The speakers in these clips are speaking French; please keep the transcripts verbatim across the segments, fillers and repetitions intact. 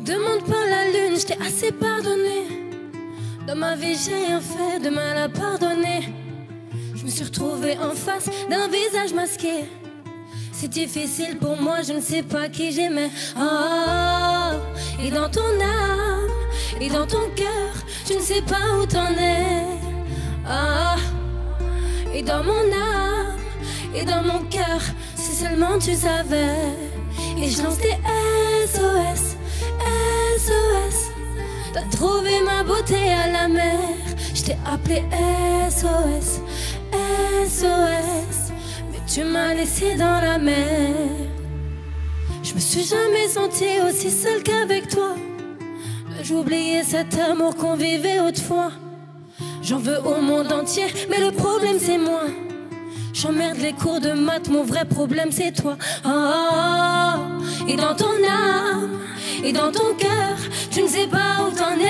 demande pas la lune, je t'ai assez pardonné. Dans ma vie j'ai rien fait de mal à pardonner. Je me suis retrouvée en face d'un visage masqué. C'est difficile pour moi, je ne sais pas qui j'aimais. Oh, et dans ton âme, et dans ton cœur, je ne sais pas où t'en es. Oh, et dans mon âme, et dans mon cœur, si seulement tu savais. Et je lance des S O S, S O S. T'as trouvé ma beauté à la mer. Je t'ai appelé S O S, S O S. Mais tu m'as laissé dans la mer. Je me suis jamais sentie aussi seule qu'avec toi. J'ai oublié cet amour qu'on vivait autrefois. J'en veux au monde entier, mais le problème c'est moi. J'emmerde les cours de maths, mon vrai problème c'est toi. Oh, et dans ton âme, et dans ton cœur, tu ne sais pas où t'en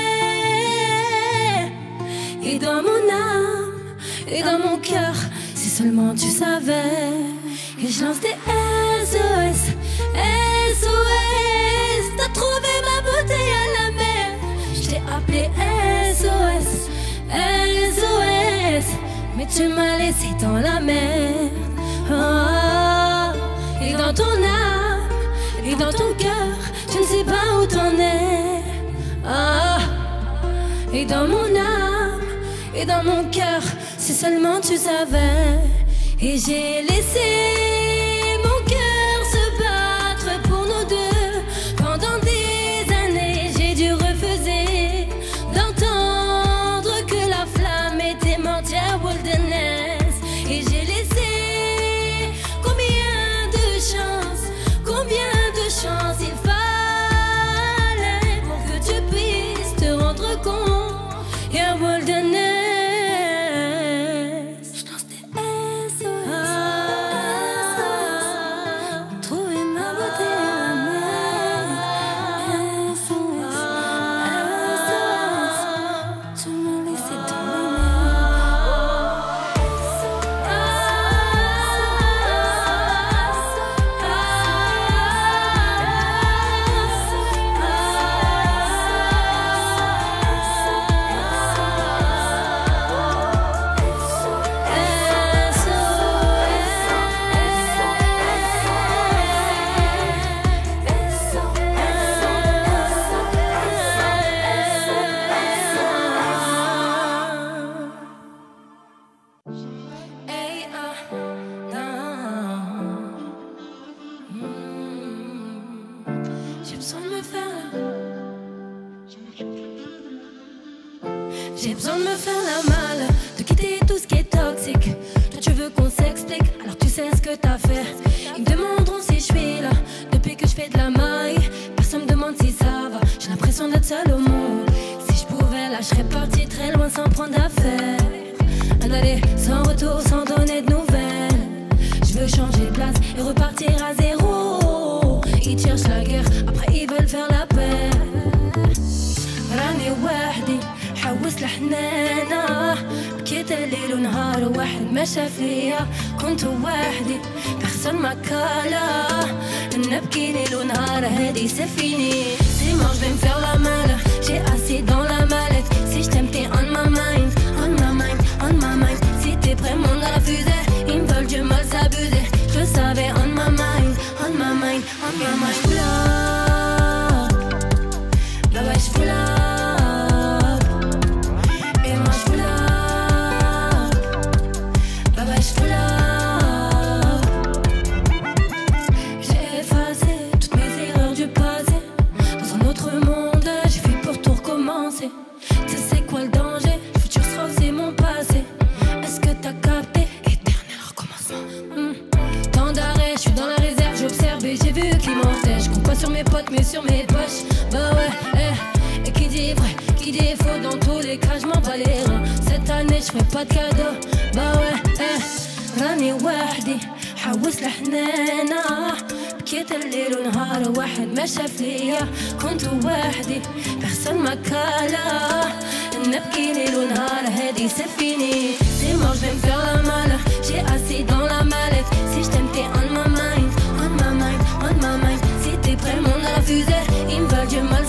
es. Et dans mon âme, et dans mon cœur, si seulement tu savais. Et je lance des S O S, S O S. T'as trouvé ma beauté à la mer. Je t'ai appelé S O S, S O S. Mais tu m'as laissé dans la mer. Oh, et dans ton âme, et dans ton cœur, je ne sais pas où t'en es. Oh, et dans mon âme, et dans mon cœur, si seulement tu savais. Et j'ai laissé mon cœur se battre pour nous deux. Pendant des années, j'ai dû refuser d'entendre que la flamme était morte à Wilderness. Et j'ai laissé combien de chances, combien de chances il fallait pour que tu puisses te rendre compte. Yeah, Wilderness. J'ai besoin de me faire la malle, de quitter tout ce qui est toxique. Toi tu veux qu'on s'explique, alors tu sais ce que t'as fait. Ils me demanderont si je suis là, depuis que je fais de la maille. Personne me demande si ça va, j'ai l'impression d'être seule au monde. Si je pouvais là, je serais partie très loin sans prendre d'affaires. Un aller sans retour, sans donner de nouvelles. Je veux changer de place et repartir à zéro. Ils cherchent la guerre, après ils veulent faire la paix. راني وحدي حوس الحنانة، بكيت الليل ونهار واحد ما شاف فيا. كنت وحدي personne m'a cala. نبكي ليل ونهار هادي سفيني. C'est mort, je vais me faire la malle. J'ai assez dans la mallette. Si je t'aime t'es on my mind, on my mind, on my mind. Si t'es prêt monte dans la fusée. Ils me veulent du mal s'abuser. Je le savais on my mind, on my mind, on my mind. Bah ouais je là. Tu sais quoi le danger? Le futur sera aussi mon passé. Est-ce que t'as capté? Éternel recommencement. hmm. Tant d'arrêt, je suis dans la réserve, j'observe et j'ai vu qui mentait. Je compte pas sur mes potes mais sur mes poches. Bah ouais, eh. Et qui dit vrai, qui dit faux, dans tous les cas je m'en bats les reins. Cette année je ferai pas de cadeau. Bah ouais, eh. راني وحدي حوس الحنانة، بكيت الليل ونهار واحد ما شاف ليا. كنت وحدي personne m'a cala. نبكي ليل ونهار هادي سفيني. C'est mort, je vais me faire la malle. J'ai assez dans la mallette. Si je t'aime t'es on my mind, on my mind, on my mind. Si t'es prêt le monde à la fusée. Ils me veulent du mal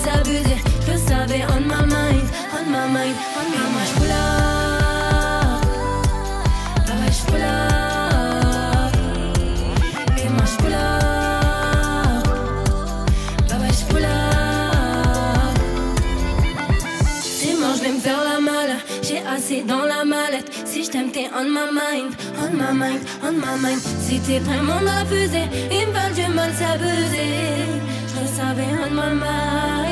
on my mind. Je pull up, bah ouais je pull up. Et moi je pull up, bah ouais je pull up. C'est mort, je vais me faire la malle. J'ai assez dans la mallette. Si je t'aime t'es on my mind, on my mind, on my mind. Si t'es vraiment dans la fusée, ils me veulent du mal s'abuser. Je le savais on my mind.